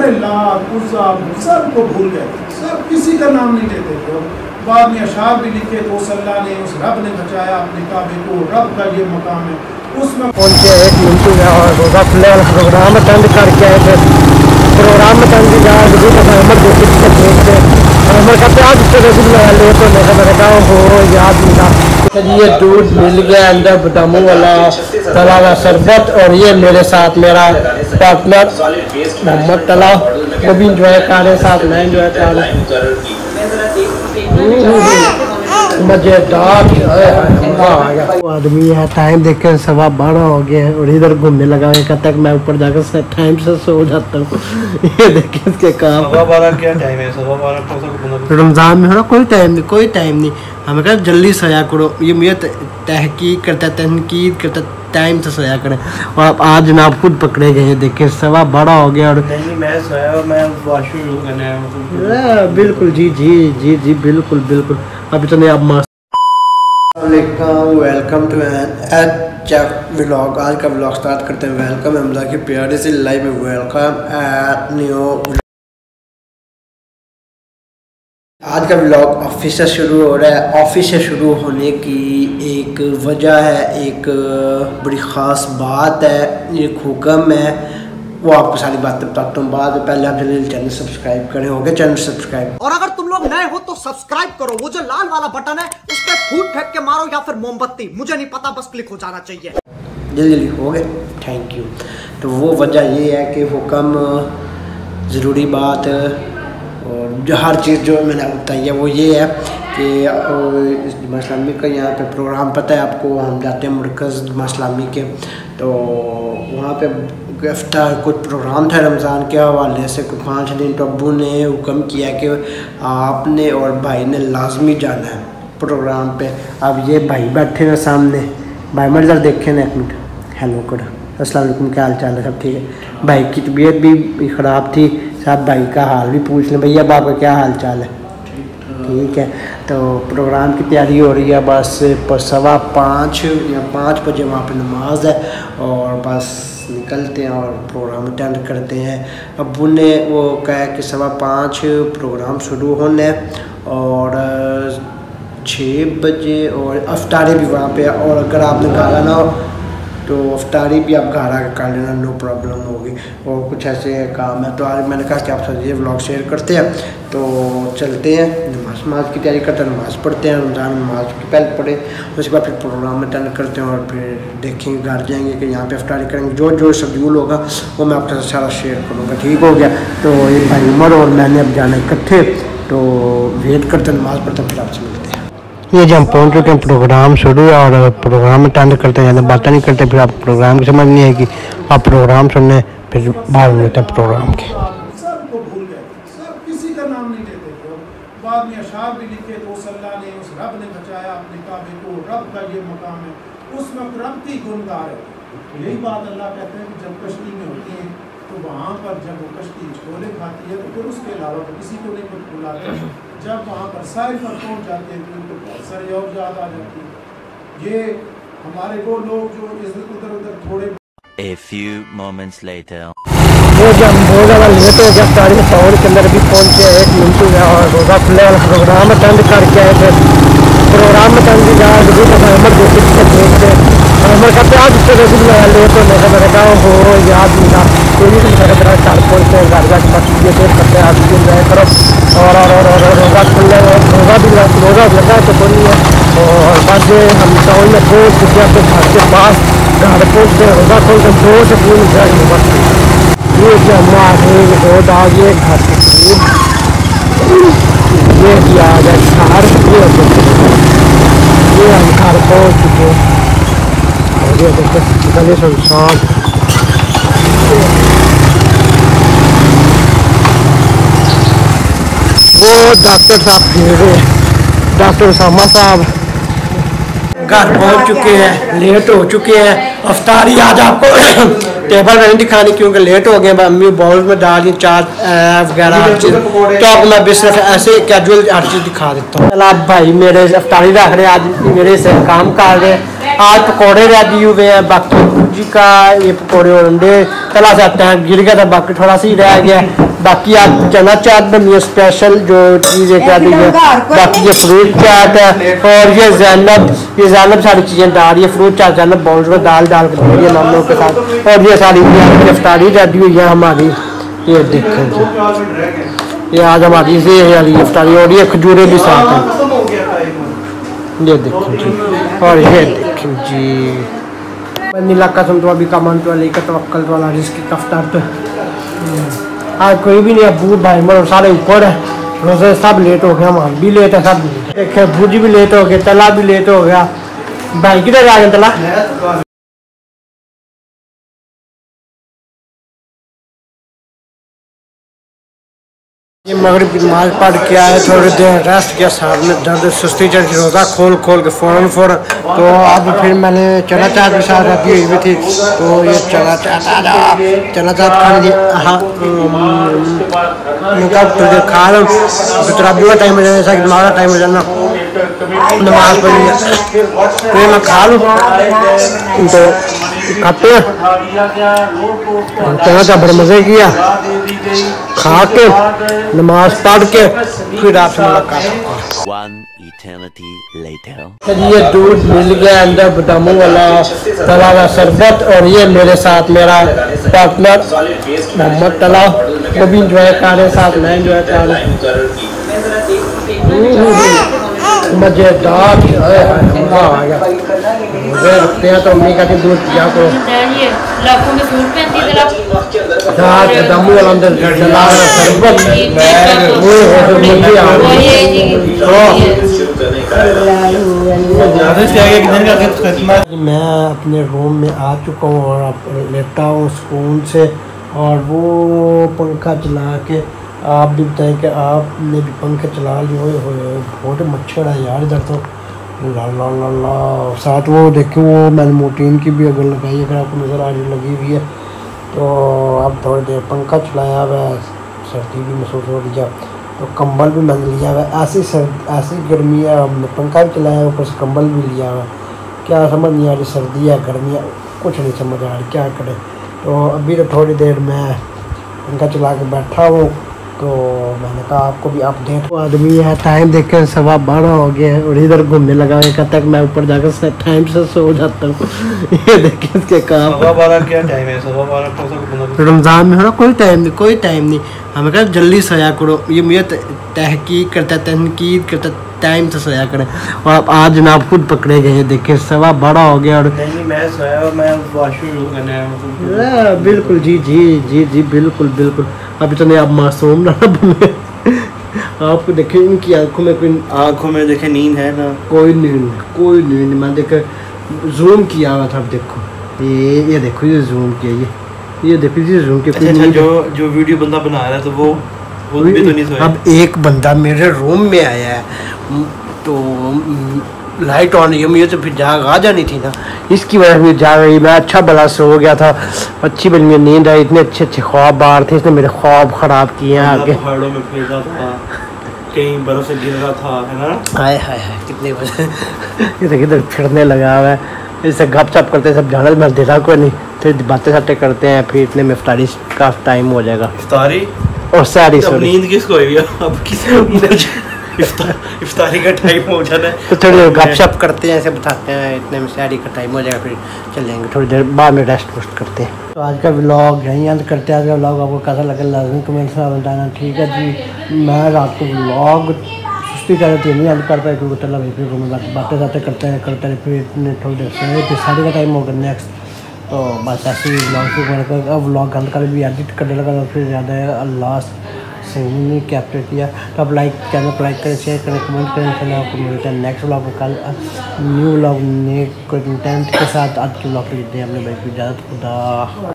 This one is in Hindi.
सारे लात उज़्ज़ा सबको भूल गए, सब किसी का नाम नहीं लेते थे। बाद में अशार भी लिखे तो उस अल्लाह ने, उस रब ने बचाया अपने काबे को। रब का ये मकाम है, उसमें पहुँचे 1 मिनट में और रोज़ा खुले वाला प्रोग्राम अटेंड करके आए थे। प्रोग्राम अटेंड किया अमर को किससे देखते अमर का प्याज उससे ले तो मैंने कहा हो याद मिला। ये दूध मिल गया अंदर बदामू वाला तला हुआ शरबत, और ये मेरे साथ मेरा पार्टनर मोहम्मद तला, वो भी इंजॉय कर रहे, साथ मैं इंजॉय कर रहे। मजेदार आदमी है। टाइम देख के 12:15 हो गए हैं और इधर घूमने लगा है। कहता है मैं ऊपर जाकर टाइम से सो जाता हूँ। ये देखिए इसके काम। 12:15 क्या टाइम है? 12:15 रमजान में हो ना, कोई टाइम नहीं, कोई टाइम नहीं। हमें कहा जल्दी सोया करो। ये मुझे तहकीक करता है, तनकीद करता है, टाइम से सोया करें। और अब आज जनाब खुद पकड़े गए। देखिए 12:15 हो गया और नहीं मैं सोया और मैं वॉशरूम करने आया हूँ। बिल्कुल जी जी जी जी बिल्कुल बिल्कुल। अभी तो नहीं आप वेलकम टू व्लॉग। आज का व्लॉग स्टार्ट करते हैं। वेलकम हमजा की प्यारे से लाइव में वेलकम एट न्यू। आज का व्लॉग ऑफिस से शुरू हो रहा है। ऑफिस से शुरू होने की एक वजह है, एक बड़ी ख़ास बात है, एक हुक्म है, वो आपको सारी बातें बताता हूँ बाद में। पहले आप जल्दी चैनल सब्सक्राइब करें। हो गया चैनल सब्सक्राइब? और अगर तुम लोग नए हो तो सब्सक्राइब करो। वो जो लाल वाला बटन है उस पर फूट फेंक के मारो या फिर मोमबत्ती, मुझे नहीं पता, बस क्लिक हो जाना चाहिए। जल्दी हो गए, थैंक यू। तो वो वजह ये है कि हुक्म ज़रूरी बात और जो हर चीज़ जो मैंने बताई है वो ये है कि जमा इस्लामी का यहाँ पे प्रोग्राम पता है आपको। हम जाते हैं मरकज़ जमा इस्लामी के, तो वहाँ पे इफ्तार कुछ प्रोग्राम था रमज़ान के हवाले से। कुछ 5 दिन तो अब्बू ने हुक्म किया कि आपने और भाई ने लाजमी जाना है प्रोग्राम पे। अब ये भाई बैठे हैं सामने। भाई मर्जर देखे ना एक मिनट। हेलो करो, अस्सलाम वालेकुम, क्या हाल चाल है? सब ठीक है? भाई की तबीयत भी ख़राब थी, साहब भाई का हाल भी पूछ लें। भैया बाप का क्या हाल चाल है? ठीक है। तो प्रोग्राम की तैयारी हो रही है। बस 5:15 या 5 बजे वहाँ पे नमाज है और बस निकलते हैं और प्रोग्राम अटेंड करते हैं। अब्बू ने वो कहा कि 5:15 प्रोग्राम शुरू होना है और 6 बजे और अफ्तारी भी वहाँ पे। और अगर आपने कहा ना तो अफ्तारी भी आप घर आकर कर लेना, नो प्रॉब्लम होगी। और कुछ ऐसे काम है तो आज मैंने कहा कि आपसे ये व्लॉग शेयर करते हैं। तो चलते हैं, नमाज की तैयारी करते हैं, नमाज़ पढ़ते हैं। रमज़ान नमाज के पहले पढ़े, उसके बाद फिर प्रोग्राम अटेंड करते हैं और फिर देखेंगे, घर जाएंगे कि यहाँ पे अफ्तारी करेंगे। जो जो शेड्यूल होगा वो मैं आपके साथ सारा शेयर करूँगा। ठीक हो गया? तो ये भाई उमर और मैंने अब जाना इकट्ठे, तो वेट करते हैं, नमाज़ पढ़ते हैं, फिर आपसे मिलते हैं। ये जब हम पहुँच चुके हैं, प्रोग्राम शुरू है और प्रोग्राम अटेंड करते हैं, ज़्यादा बातें नहीं करते, फिर आप प्रोग्राम की समझ नहीं आएगी। आप प्रोग्राम सुनने फिर बाहर मिलते हैं प्रोग्राम के। सबको भूल गए, सब किसी का नाम नहीं लेते थे। बाद में अशार भी लिखे तो उस अल्लाह ने, उस रब ने बचाया अपने काबे को। रब का ये मकाम है, उसमें रब की गुनगार है। यही बात अल्लाह कहते हैं कि जब कश्ती में होती है तो वहाँ पर जब वो कश्ती छोले खाती है तो फिर उसके अलावा तो किसी को नहीं कुछ बुलाते। जब वहाँ पर साहिल पर पहुँच जाते हैं तो उनको बहुत सारी और याद आ जाती है। ये हमारे वो लोग जो इधर उधर थोड़े। A few moments later. वो जब हम बहुत ज़्यादा लेट हो गया, गाड़ी में टाउन के अंदर भी पहुँचे 1 मिनट में और रोज़ा खुले वाला प्रोग्राम अटेंड करके आए थे। प्रोग्राम अटेंड किया अमर को किससे देखते अमर का प्याज उससे ले तो मैंने कहा हो याद मिला। कोई नहीं मेरा घर पहुँचते हैं, घर जाकर बस ये देख करते हैं, आप भी इंजॉय करो। और रोज़ा खुले रोज़ा भी लगा तो कोई नहीं है। और बस हम टाउन में पहुँच चुके हैं अपने घर के पास। घर पहुँचते रोज़ा खोलते 2 से 3 मिनट बस। ये जमा रोड आ गए घर के करीब। ये किया आ जाए घर, ये हम घर पहुँच चुके हैं और ये देखते गले सुनसान। वो डॉक्टर साहब थे, डॉक्टर सामा साहब घर पहुंच चुके हैं, लेट हो चुके हैं। अफ्तारी आज आपको टेबल नहीं दिखानी क्योंकि लेट हो गए। मम्मी बाउल में डाल दी चाय वगैरह हर चीज़, तो अब मैं भी सिर्फ ऐसे कैजुअल हर चीज़ दिखा देता हूँ। चला भाई मेरे अफ्तारी रख रहे, आज मेरे से काम कर रहे। आज पकौड़े रेडी हुए हैं, बाकी जी का ये पकौड़े और अंडे तला से टाइम गिर गया था, बाकी थोड़ा सा ही रह गया। बाकी आप चना चाट बनी है स्पेशल जो चीज़ें क्या दी है। बाकी ये फ्रूट चाट है और ये जैनब सारी चीज़ें डाल रही है। फ्रूट चाट जैनब बाउल्स में दाल डाल के दे रही है मामलों के साथ। और ये सारी इफ्तारी रेडी हुई है हमारी। ये देखें जी, ये आज हमारी ये इफ्तारी और ये खजूरें भी साथ हैं। ये देखें जी, और ये देखें जी नीला कसम तो अभी का मन तो अली का तवक्कल वाला जिसकी कफ्तार तो आज कोई भी नहीं। अबू भाई मर सारे ऊपर है, रोजे सब लेट हो गया, हम भी लेट है, सब लेट है। भूजी भी लेट हो गया, तला भी लेट हो गया। भाई किधर आ गया तला? ये मगरिब की नमाज पढ़ के आए, थोड़ी देर रेस्ट किया, सामने दर्द सुस्ती चढ़ के रोज़ा खोल के फ़ौरन तो अब फिर मैंने चना चाट के साथ रखी हुई थी। तो ये चना चाट खा लिया। हाँ थोड़ी देर खा लो, फिर तराबी का टाइम हो जाए, ऐसा हमारा टाइम हो जाना, नमाज पढ़ी तो मैं खा लूँ। तो खाते हैं चना चाट बड़े मज़े किया, खा के नमाज पढ़ के फिर आपसे मुलाकात। ये दूध मिल गया अंदर बदामों वाला तला हुआ शरबत। और ये मेरे साथ मेरा पार्टनर मोहम्मद तला, वो भी इंजॉय कर रहे, साथ मैं इंजॉय कर रहे। मजेदार मजा आ गया। मुझे रखते हैं तो अम्मी कहती दूध पिया करो। बदामों वाला अंदर डला शरबत मैं अपने रूम में आ चुका हूँ और अब लेटा हूँ सुकून से। और वो पंखा चला के आप भी बताएं कि आपने भी पंखे चला लिए हुए। बहुत मच्छर है यार इधर तो, ला ला ला ला। साथ वो देखो वो मैंने मोटीन की भी अगर लगाई, अगर आपको नज़र आ रही लगी हुई है। तो अब थोड़ी देर पंखा चलाया हुआ है, सर्दी भी महसूस हो रही है। तो कंबल भी मैंने लिया हुआ है। ऐसी गर्मी है, हमने पंखा भी चलाया है, ऊपर से कंबल भी लिया हुआ है। क्या समझ नहीं आ रही, सर्दी है गर्मी है, कुछ नहीं समझ आ रही क्या करें। तो अभी तो थोड़ी देर मैं पंखा चला के बैठा हूँ। तो मैंने कहा आपको भी अपडेट। वो आदमी है टाइम देख कर 12:15 हो गया है और इधर घूमने लगा है, कहता है मैं ऊपर जाकर टाइम से सो जाता हूँ। ये देखिए इसके काम। 12:15 क्या टाइम है? 12:15 रमज़ान में हो ना, कोई टाइम नहीं। हमें कहा जल्दी सोया करो। ये मुझे तहकीक करता है, तनकीद करता है, टाइम से सोया करें। और अब आज जनाब खुद पकड़े गए, देखिए 12:15 हो गया। और नहीं मैं सोया और मैं वॉशरूम करने आया हूँ। बिल्कुल जी बिल्कुल। अभी तो नहीं आप मासूम ना बने। आपको देखे इनकी आंखों में देखे नींद है ना? कोई नींद। मैं देखे जूम किया हुआ था। अब देखो ये देखो, ये जूम किया, ये देखो ये जूम किया। अच्छा जो वीडियो बंदा बना रहा है तो वो भी तो नहीं सोया। अब एक बंदा मेरे रूम में आया है तो लाइट ऑन है, मुझे तो फिर जाग आ जानी थी ना, इसकी वजह से जाग रही। मैं अच्छा भला सो गया था, अच्छी बनी में नींद आई, इतने अच्छे ख्वाब बाहर थे, इसने मेरे ख्वाब ख़राब किए हैं। आगे पहाड़ों में फिर रहा था, कहीं बर्फ से गिर रहा था, है ना? हाय कितने बजे इधर किधर फिरने लगा हुआ है। इससे गप शप करते सब जाना मैं देखा कोई नहीं, फिर बातें करते हैं, फिर इतने में इफ्तारी का टाइम हो जाएगा। इफ्तारी और सारी नींद किसको हुई है? अब किसको इफ्तारी का टाइम हो जाना है तो थोड़ी देर गपशप करते हैं, ऐसे बताते हैं, इतने में शहरी का टाइम हो जाएगा, फिर चलेंगे थोड़ी देर बाद में रेस्ट वेस्ट करते हैं। तो आज का व्लॉग यहीं अंत करते हैं। आज का व्लॉग आपको कैसा लगा लाजमी कमेंट्स में बताना, ठीक है जी। मैं रात को व्लॉग सुस्ती कर रही नहीं अंत कर पाए क्योंकि तला भाई बातें करते हैं, फिर इतने थोड़ी देर से फिर शादी का टाइम होगा नेक्स्ट। तो बस ऐसे ही व्लॉग को अब व्लॉग अंत कर भी एडिट करने लगा तो फिर ज़्यादा अल्लाह सही नहीं कैप्चर किया। तो आप चैनल को लाइक करें, शेयर करें, कमेंट करें। चैनल आपको मिलते हैं नेक्स्ट व्लॉग में कल न्यू व्लॉग नए कंटेंट के साथ। आज के व्लॉग के लिए अपने भाई को इजाज़त, खुदा।